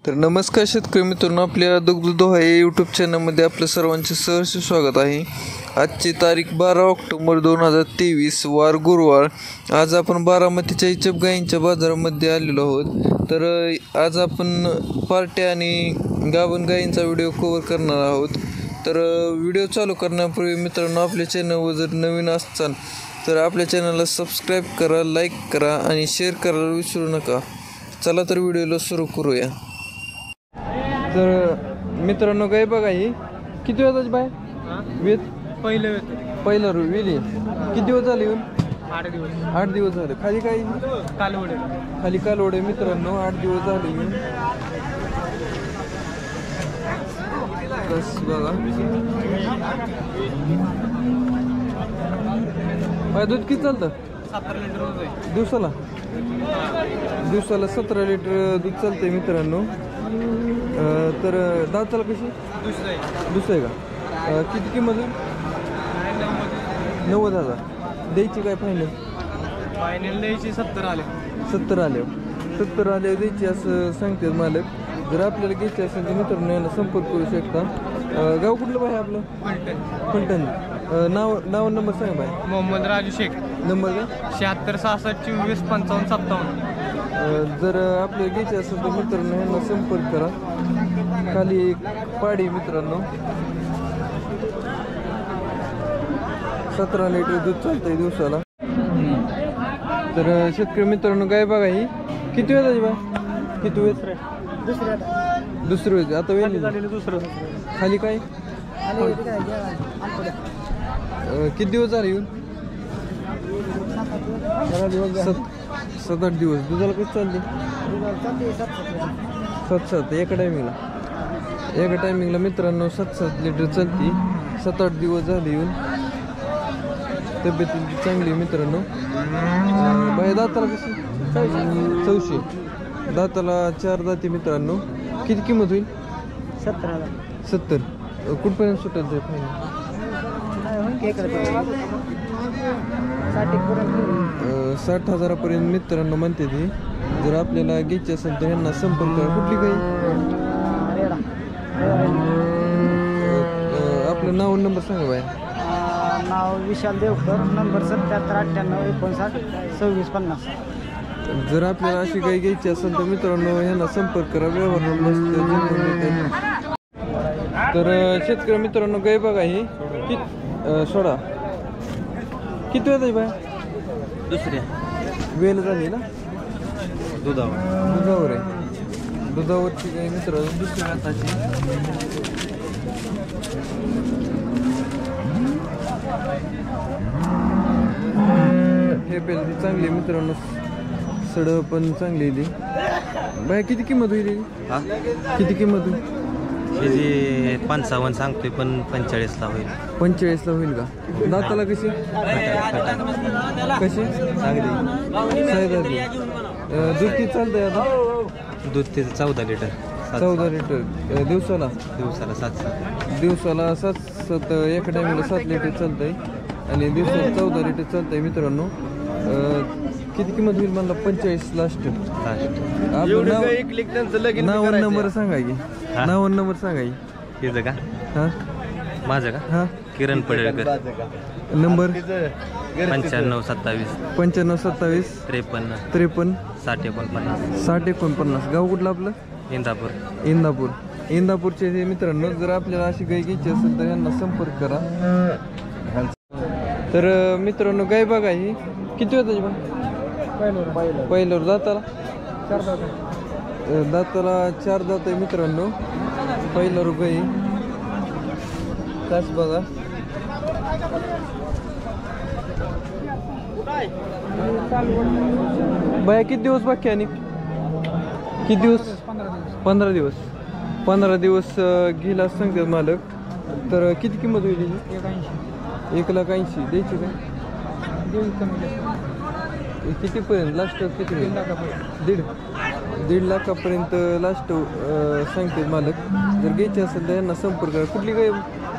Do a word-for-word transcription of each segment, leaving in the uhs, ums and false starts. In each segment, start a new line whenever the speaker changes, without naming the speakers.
तर नमस्कार शेतकरी मित्रांनो, आपल्या दुग्धदोहा या यूट्यूब चॅनलमध्ये आपलं सर्वांचे सहर्ष स्वागत आहे। आजची तारीख बारा ऑक्टोबर दोन हजार तेवीस, वार गुरुवार। आज आपण बारामतीच्या इचप गायींच्या बाजारामध्ये आलेलो आहोत। तर आज आपण पार्ट्या आणि गाभण गायींचा व्हिडिओ कव्हर करणार आहोत। तर व्हिडिओ चालू करण्यापूर्वी मित्रांनो, आपल्या चॅनलवर जर नवीन असाल तर आपल्या चॅनलला सबस्क्राईब करा, लाईक करा आणि शेअर करायला विसरू नका। चला तर व्हिडिओला सुरू करूया। तर मित्रांनो, गाय बघा, ही किती वेळाची बाय वेत?
पहिलं
पहिलं वेली किती दिवस झाले येऊन?
आठ दिवस
आठ दिवस झाले। खाली काय?
कालवडे
खाली कालवडे मित्रांनो, आठ दिवस झाले येऊन। बस बघा, बाय दूध किती चालतं?
सतरा लिटर दूध आहे
दिवसाला। दिवसाला सतरा लिटर दूध चालतंय मित्रांनो। तर दाताला कशी?
दुसरं आहे
दुसरं आहे का? किती किंमत आहे? नव्वद हजार द्यायची काय? फायनल
फायनल द्यायची सत्तर आले
सत्तर आले सत्तर आले द्यायची असं सांगतात मालक। जर आपल्याला घ्यायची असेल तर मित्रांनो यांना संपर्क करू शकता। गाव कुठलं बाय आपलं?
फलटण
फलटण। नाव नाव नंबर सांगा बाय।
मोहम्मद राजू शेख।
नंबर काय?
शहात्तर सहासष्ट चोवीस पंचावन्न सत्तावन्न।
जर आपल्याला घ्यायची असेल तर मित्रांनो यांना संपर्क करा। खाली एक पाडी मित्रांनो, सतरा लिटर दूध चालतंय दिवसाला। तर शेतकरी मित्रांनो, गाय बघा, ही किती वेळ झाली बाय? किती वेळ? दुसरी वेळ आता वेळ
दुसरं
खाली काय? किती दिवस झाले येऊन? सात आठ दिवस। दुधाला किती चालते? सात सात एका टायमिंगला एका टायमिंगला मित्रांनो सात सात लिटर चालते। सात आठ दिवस झाले येऊन। तब्येत चांगली मित्रांनो। बाय दाताला कशी? चौशे दाताला चार दाते मित्रांनो। किती किंमत होईल?
सत्तर हजार
सत्तर कुठपर्यंत सुटेल ते फायनल? साठ हजारापर्यंत मित्रांनो म्हणते ती। जर आपल्याला घ्यायची असेल तर यांना संपर्क करा। कुठली काही आपलं नाव नंबर सांगा बाय।
नाव विशाल देवकर, नंबर सत्याहत्तर अठ्ठ्याण्णव एकोणसाठ सव्वीस पन्नास।
जर आपल्याला अशी गाय घ्यायची असेल तर मित्रांनो यांना संपर्क करा। व्यवहार मस्त। तर शेतकरी मित्रांनो, गाय बघा, ही किती सोडा किती वेळ आहे बाय?
दुसऱ्या
वेल झाली ना?
दुधावर
दुधावर आहे। दुधावरची गाय मित्रांनो, दुसऱ्या हाताची। हे पेल चांगली मित्रांनो, सड पण चांगली ती। बाय किती किंमत होईल?
हा
किती किंमत होईल?
हे जे पंचावन्न सांगतोय पण पंचेचाळीसला होईल।
पंचेचाळीसला होईल का? दाताला कशी? कशी?
चांगली
सायदाची। दूध किती चालतंय आता?
दूध त्याचं चौदा लिटर
चौदा लिटर दिवसाला।
दिवसाला सात सात
दिवसाला सात सात एका टायमिंगला सात लिटर चालतंय आणि दिवसाला चौदा लिटर चालतंय मित्रांनो। किती किंमत होईल म्हणला? पंचेचाळीस लास्ट। नाव नंबर सांगा की। नाव नंबर सांगा की
तिचं का?
हा
माझं का?
हा
किरण पडळकर।
नंबर
पंच्याण्णव सत्तावीस
पंच्याण्णव सत्तावीस
त्रेपन्न
त्रेपन्न
साठ एकोणपन्नास
साठ एकोणपन्नास। गाव कुठलं आपलं?
इंदापूर।
इंदापूर इंदापूरचे हे मित्रांनो, जर आपल्याला अशी गाय घ्यायची असेल तर यांना संपर्क करा। तर मित्रांनो, गाय बघा, ही किती वेळ बा? पहिल्यावर दाताला
चार दात
दाताला चार दात आहे मित्रांनो। पहिल्यावर गाई तास बघा। बाया किती दिवस बाकी? आणि किती दिवस? पंधरा दिवस पंधरा दिवस घेला सांगतात मालक। तर किती किंमत होईल? एक लाख ऐंशी द्यायची का? कितीपर्यंत लास्ट? किती? दीड दीड लाखापर्यंत लास्ट सांगतात मालक। जर घ्यायची असेल तर यांना संपर्क करा। कुठली गाय?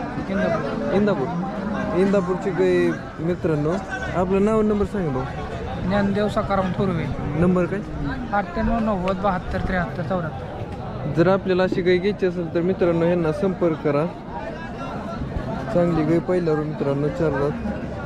इंदापूर इंदापूरची गाय मित्रांनो। आपलं नाव नंबर सांगा भाऊ।
ज्ञानदेव सकाराम थोरवे।
नंबर काय?
अठ्ठ्याण्णव नव्वद बहात्तर त्र्याहत्तर चौऱ्याहत्तर।
जर आपल्याला अशी गाय घ्यायची असेल तर मित्रांनो ह्यांना संपर्क करा. चांगली गाय पहिल्यावर मित्रांनो चार दात.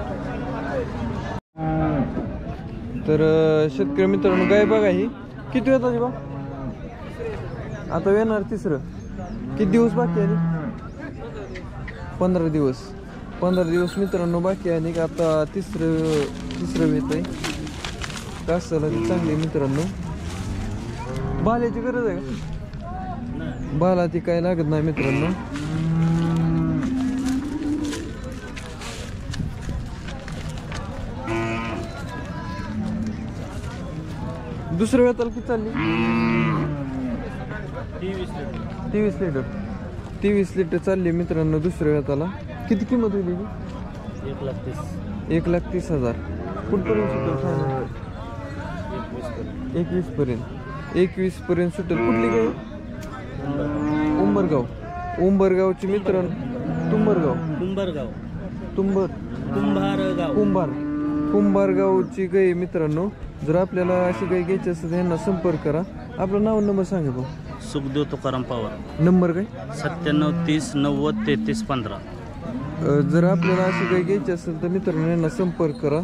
तर अं, शेतकरी मित्रांनो गाय बघा ही किती वेळ बा आता येणार तिसरं. किती दिवस बाकी आहे? पंधरा दिवस. पंधरा दिवस मित्रांनो बाकी आहे आणि आता तिसरं तिसरं येत आहे. कासाला ती चांगली मित्रांनो. बाल्याची गरज आहे का? बाला ती काय लागत नाही मित्रांनो. दुसऱ्या वेताला किती चालली? तेवीस लिटर. तेवीस लिटर चालली मित्रांनो दुसऱ्या वेताला. किती किंमत होईल?
एक लाख तीस.
एक लाख तीस हजार. कुठपर्यंत सुटेल? एकवीस पर्यंत. एकवीस पर्यंत सुटेल. कुठली गाय? उंबरगाव. उंबरगावची मित्रांनो. तुंबरगाव.
कुंभारगाव.
तुंबर
कुंभारगाव.
कुंभार. कुंभारगावची गाय मित्रांनो. जर आपल्याला अशी गाय घ्यायची असेल तर यांना संपर्क करा. आपलं नाव नंबर सांगा भाऊ.
सुखदेव तुकाराम पवार.
नंबर काय?
सत्त्याण्णव तीस नव्वद तेहतीस पंधरा.
अ, जर आपल्याला अशी गाय घ्यायची असेल तर मित्रांनो यांना संपर्क करा.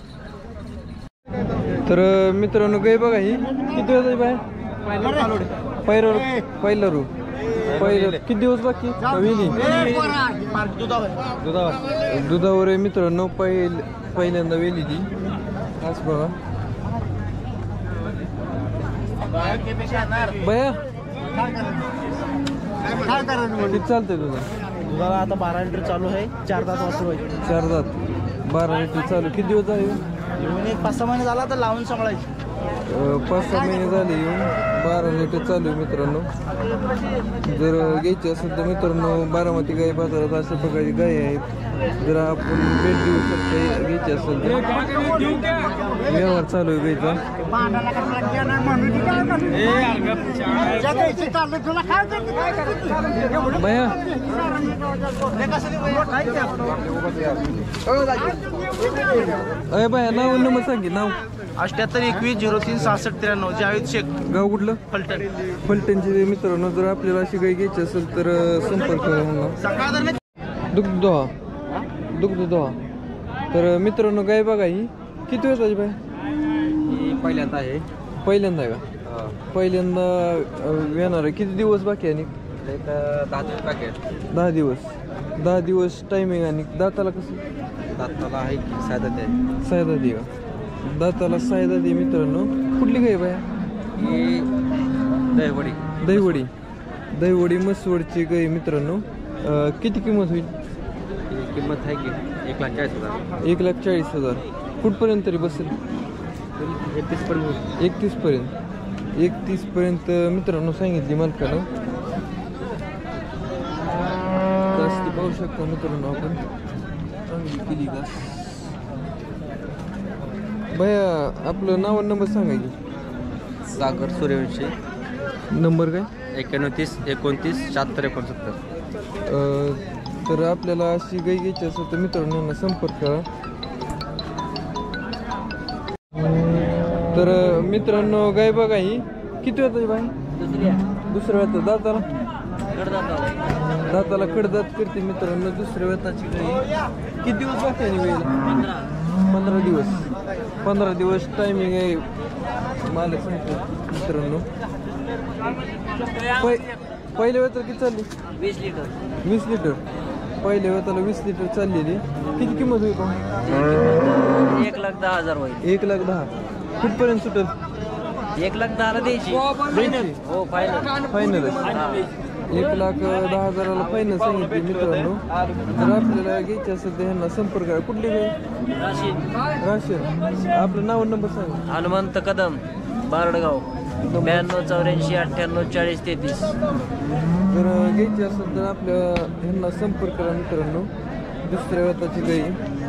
तर अ, मित्रांनो गाय बघा ही किती वेळ बाय पहिला पहिला रू पहिलं किती दिवस बाकी वेली दुधावर आहे मित्रांनो. पहिल पहिल्यांदा वेली ती आज बघा बया किती चालतंय तुझं?
दुधाला आता बारा लिटर चालू आहे. चार दात वासरू आहे.
चार दात बारा लिटर चालू. किती दिवस झाले?
येऊन एक पाच सहा महिने झाला तर लावून सांभाळायची.
पाच सहा महिने झाले येऊन बारा लिटर चालू आहे मित्रांनो. जर घ्यायची असेल तर मित्रांनो बारामती गाय बाजारात अशा प्रकारची गाय आहेत. जर आपण भेट देऊ शकतो घ्यायची असेल तर व्यवहार चालू आहे गायचा. बया अय बाया नाव नंबर सांगे. नाव
अठ्याहत्तर एकवीस झिरो तीन सहासष्ट त्र्याण्णव. जावेद शेख.
गाव कुठलं?
फलटण.
फलटणचे मित्रांनो. जर आपल्याला अशी गाय घ्यायची असेल तर संपर्क करा म्हणून. दुग्धदोहा. दुग्धदोहा. तर मित्रांनो गाय बघा ही किती वेळ झाली बाय?
ही पहिल्यांदा आहे.
पहिल्यांदा आहे का? पहिल्यांदा येणार आहे. किती दिवस बाकी आहे? आणि
दहा दिवस बाकी आहे.
दहा दिवस. दहा दिवस टायमिंग. आणि दाताला कसं?
दाताला आहे की साधा आहे.
सायदा दे का? दाताला सायदा दे मित्रांनो. कुठली गाय बाया?
ही दहीवडी.
दहीवडी. दहीवडी मसवडची गाय मित्रांनो. अं, किती किंमत होईल?
ही किंमत आहे की एक लाख चाळीस हजार.
एक लाख चाळीस हजार. कुठपर्यंत तरी बसेल?
एकतीस पर्यंत.
एकतीस पर्यंत. एकतीस पर्यंत मित्रांनो सांगितली मालकानं. जास्ती पाहू शकतो मित्रांनो आपण. चांगली केली का भैया? आपलं नाव आणि नंबर सांगा की.
सागर सूर्यवंशी.
नंबर काय?
एक्क्याण्णव तीस एकोणतीस शहात्तर एकोणसत्तर.
अं, तर आपल्याला अशी गाय घ्यायची असेल तर मित्रांनो यांना संपर्क करा. तर अं, मित्रांनो गाय बघा ही किती वेळ बाई? दुसऱ्या वेळात दाताला दाताला कडदात करते मित्रांनो. दुसऱ्या वेताची गाय. किती दिवस बाकी आहे वेळेला? पंधरा दिवस. पंधरा दिवस टायमिंग आहे मालक सांगतो मित्रांनो. पै पहिल्या वेळेला किती चालली?
वीस लिटर.
वीस लिटर. पहिल्या वेळेला वीस लिटर चाललेली. किती किंमत होईल?
एक लाख दहा हजार होईल.
एक लाख दहा. कुठपर्यंत सुटेल?
एक लाख दहाला द्यायची.
द्यायची?
हो फायनल.
फायनल. एक लाख दहा हजाराला फायनल सांगितली मित्रांनो. जर आपल्याला घ्यायची असेल तर ह्यांना संपर्क करा. कुठली गाय? राशन. आपलं नाव नंबर सांगा.
हनुमंत कदम बारडगाव. ब्याण्णव चौऱ्याऐंशी अठ्ठ्याण्णव चाळीस तेहतीस.
जर घ्यायची असेल तर आपल्या ह्यांना संपर्क करा मित्रांनो. दुसऱ्या वेताची गाई.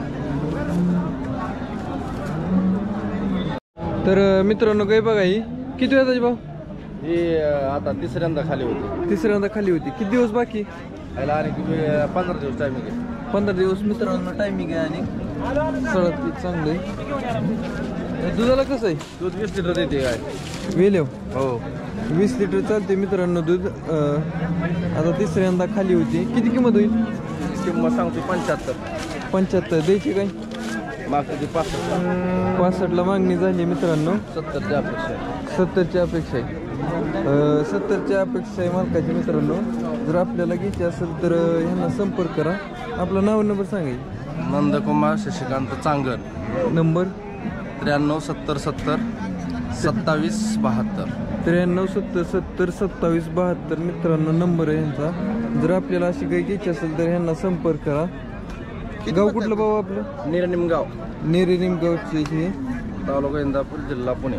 तर मित्रांनो गाय बघा ही किती वेताची भाऊ?
ही आता तिसऱ्यांदा खाली होती.
तिसऱ्यांदा खाली होती. किती दिवस बाकी?
याला आणि पंधरा दिवस टायमिंग आहे.
पंधरा दिवस मित्रांनो टायमिंग आहे. आणि सळत चांगलं आहे. दुधाला कसं आहे?
दूध वीस लिटर देते काय?
वेलेव
हो.
वीस लिटर चालते मित्रांनो दूध. अं, आता तिसऱ्यांदा खाली होती. किती किंमत होईल?
किंमत सांगतो पंच्याहत्तर.
पंच्याहत्तर द्यायची काय?
मागची पासष्ट.
पासष्टला मागणी झाली मित्रांनो.
सत्तरची अपेक्षा आहे.
सत्तरची अपेक्षा आहे. अं, सत्तरची अपेक्षा आहे मालकाची मित्रांनो. जर आपल्याला घ्यायची असेल तर अं, ह्यांना संपर्क करा. आपला नाव नंबर सांगायची.
नंदकुमार शशिकांत चांगर.
नंबर
त्र्याण्णव सत्तर सत्तर सत्तावीस बहात्तर.
त्र्याण्णव सत्तर सत्तर सत्तावीस बहात्तर मित्रांनो नंबर आहे ह्यांचा. जर आपल्याला अशी काही घ्यायची असेल तर ह्यांना संपर्क करा. गाव कुठलं भाऊ आपलं?
निरनिमगाव,
नेरे निमगावची हे.
तालुका इंदापूर, जिल्हा पुणे.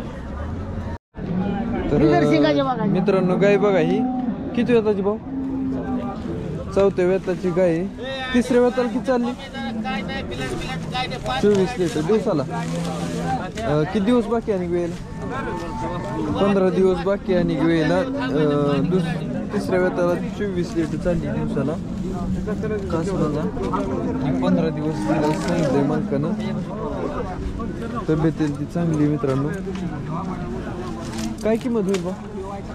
तर मित्रांनो गाय बघा ही किती वेताची भाऊ? चौथ्या वेताची गाय आहे. तिसऱ्या वेताला किती चालली? चोवीस लिटर दिवसाला. अं, किती दिवस बाकी आणि वेळेला? पंधरा दिवस बाकी आणि वेळेला. अं, दुस तिसऱ्या वेताला चोवीस लिटर चालली दिवसाला. कास बघा पंधरा दिवस सांगितलंय मालकानं. तब्येत ती चांगली मित्रांनो. काय किंमत होईल बा?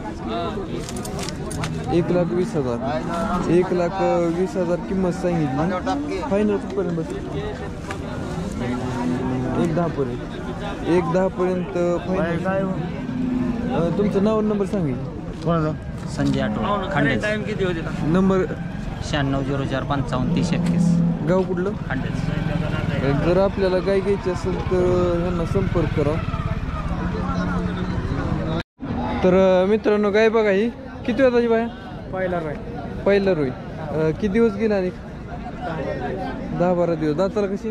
एक लाख वीस हजार. एक लाख वीस हजार किंमत सांगितली. फायनल कुठपर्यंत बस? एक दहा पर्यंत. एक दहा पर्यंत फायनल. तुमचं नाव नंबर सांगितलं.
संजय आठवडे खांडेज.
नंबर
शहाण्णव झिरो चार पंचावन्न तीस एकतीस.
गाव कुठलं?
खांडेज.
जर आपल्याला गाय घ्यायची असेल तर ह्यांना संपर्क करा. तर मित्रांनो गाय बघा ही किती वेताची बाया?
पहिला राय
पहिला रोई. किती दिवस गेला? आणि दहा बारा दिवस. दाताला कशी?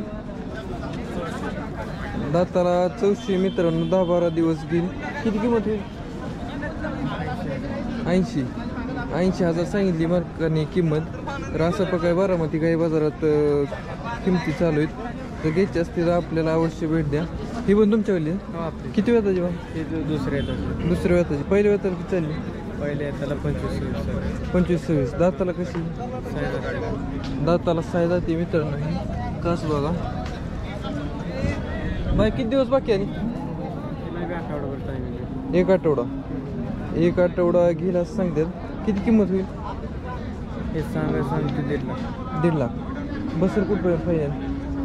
दाताला चौशी मित्रांनो. दहा बारा दिवस गेली. किती किंमत होईल? ऐंशी ऐंशी हजार सांगितली मार्काने किंमत. तर असं प्रकारे बारामती गाई बाजारात किमती चालू आहेत. तर घ्यायची असतील तर आपल्याला अवश्य भेट द्या. ही पण तुमच्याकडली आहे? किती वेताची बा?
दुसऱ्या येतात.
दुसऱ्या वेताची. पहिल्या वेताला किती चालली?
पहिले त्याला पंचवीस सव्वीस.
पंचवीस सव्वीस. दाताला कशी? दाताला साय जाते मित्रांनो ही. कास बघा बाय. किती दिवस बाकी आहे? एक आठवडा. एक आठवडा घेईल असं सांगतात. किती किंमत होईल?
हे सांगा सांगते दीड लाख.
दीड लाख. बसेल कुठपर्यंत फायनल?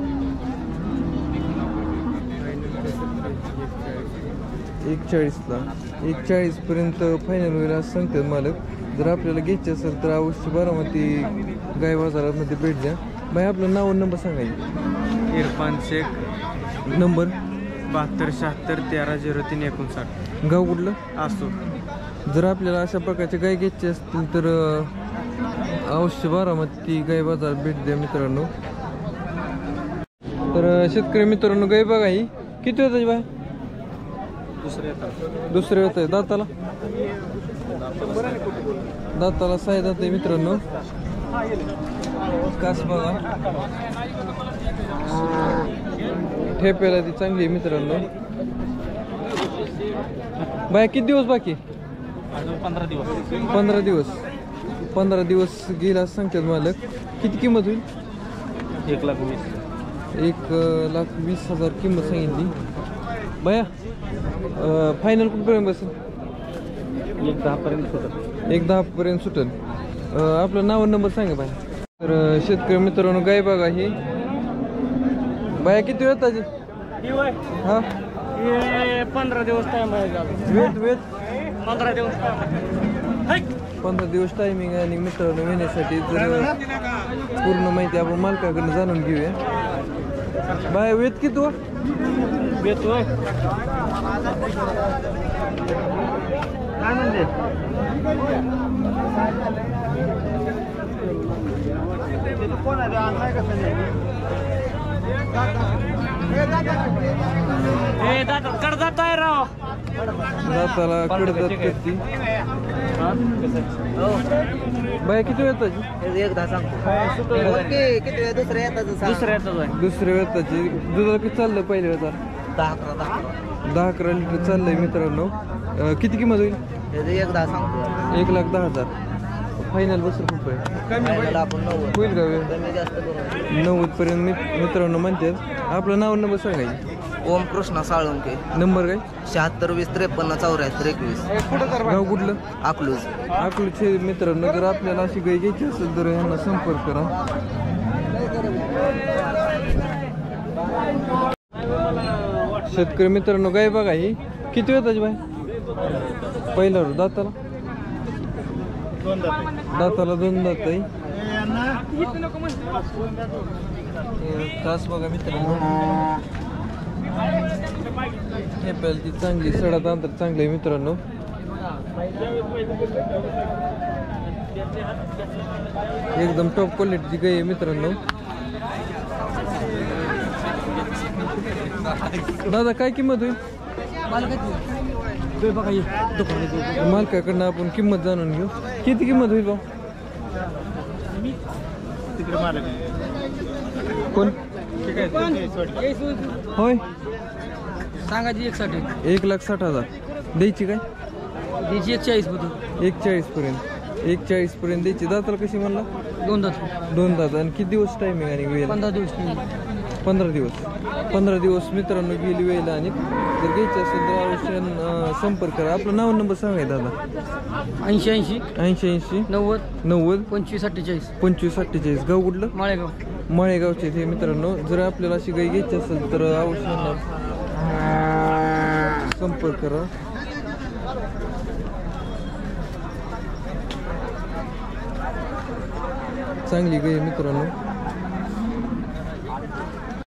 एक चाळीसला. एक चाळीसपर्यंत फायनल होईल असं सांगतात मालक. जर आपल्याला घ्यायची असेल तर अवश्य बारामती गाय बाजारामध्ये भेट द्या. बाय आपलं नाव नंबर सांगायचं.
इरफान शेख.
नंबर
बहात्तर शहात्तर तेरा झिरो तीन एकोणसाठ.
गाव कुठलं?
असो.
जर आपल्याला अशा प्रकारचे गाय घ्यायचे असतील तर अवश्य बारामती गाय बाजार भेट द्या मित्रांनो. तर शेतकरी मित्रांनो गाय बघा ही किती वेताची बाय? दुसऱ्या वेत आहे. दाताला? दाताला साय दात आहे मित्रांनो. कास बघा ठेप्याला ती चांगली आहे मित्रांनो. बाय किती दिवस बाकी?
पंधरा दिवस.
पंधरा दिवस. पंधरा दिवस गेला सांगतात मालक. किती किंमत होईल?
एक लाख वीस.
एक लाख वीस हजार किंमत सांगितली. बाया फायनल कुठपर्यंत बसेल?
एक दहापर्यंत सुटेल.
एक दहापर्यंत सुटेल. आपलं नाव नंबर सांगा बाया. तर शेतकरी मित्रांनो गाय बघा ही. बाया किती वेळ ताजी? हा
पंधरा दिवस टाइम आहे.
वेट वेट
पंधरा दिवस
पंधरा दिवस टायमिंग आहे. आणि मित्रांनो येण्यासाठी जर पूर्ण माहिती आपण मालकाकडनं जाणून घेऊया. बाय वेत किती व?
येतोय काय म्हणते? कडदात आहे राव.
दाताला कडदात करती. बाय किती वेळ ताजी?
एक दहा सांगतो. किती वेळ? दुसऱ्या येतात. दुसऱ्या येतात आहे.
दुसऱ्या वेताची. दुधाला किती चाललं पहिल्या वेळा?
दहा अकरा दहा
दहा अकरा लिटर चाललंय मित्रांनो. अं, किती किंमत होईल?
एक दहा सांगतो.
एक लाख दहा हजार. फायनल बसेल खूप आहे.
आपण नव्वद
होईल का वेळ?
कमी जास्त करू.
नव्वद पर्यंत मित्रांनो म्हणतात. आपलं नाव नंबर सांगायचं.
ओम कृष्णा साळुंके.
नंबर काय?
शहात्तर वीस त्रेपन्न चौऱ्याहत्तर एकवीस.
गाव कुठलं?
अकलूज.
अकलूजचे मित्रांनो, जर आपल्याला अशी गाय घ्यायची असेल तर यांना संपर्क करा. शेतकरी मित्रांनो, गाय बघा ही किती वेळ बाय? पहिल्यावर दाताला दाताला दोन दात आहे. तास बघा मित्रांनो, हे पहिली ती चांगली सडात अंतर चांगलं आहे मित्रांनो. एकदम टॉप क्वालिटीची गाय आहे मित्रांनो. दादा काय किंमत होईल? मालकाकडनं आपण किंमत जाणून घेऊ. किती किंमत होईल भाऊ? कोण होय?
सांगायची एक साठी
एक लाख साठ हजार द्यायची काय?
द्यायची एक चाळीस बद्दल.
एक चाळीस पर्यंत एक चाळीस पर्यंत द्यायची. दाताला कशी म्हणला?
दोन दात.
दोन दात. आणि किती दिवस टायमिंग आणि वेळ?
पंधरा दिवस.
पंधरा दिवस पंधरा दिवस मित्रांनो गेली वेळेला. आणि जर घ्यायची असेल तर अवश्य अं, संपर्क करा. आपलं नाव नंबर सांगाय दादा.
ऐंशी ऐंशी
ऐंशी ऐंशी
नव्वद
नव्वद
पंचवीस अठ्ठेचाळीस.
पंचवीस अठ्ठेचाळीस. गाव कुठलं?
माळेगाव.
माळेगावचे ते मित्रांनो. जर आपल्याला अशी गाय घ्यायची असेल तर अवश्य संपर्क करा. चांगली गाय मित्रांनो.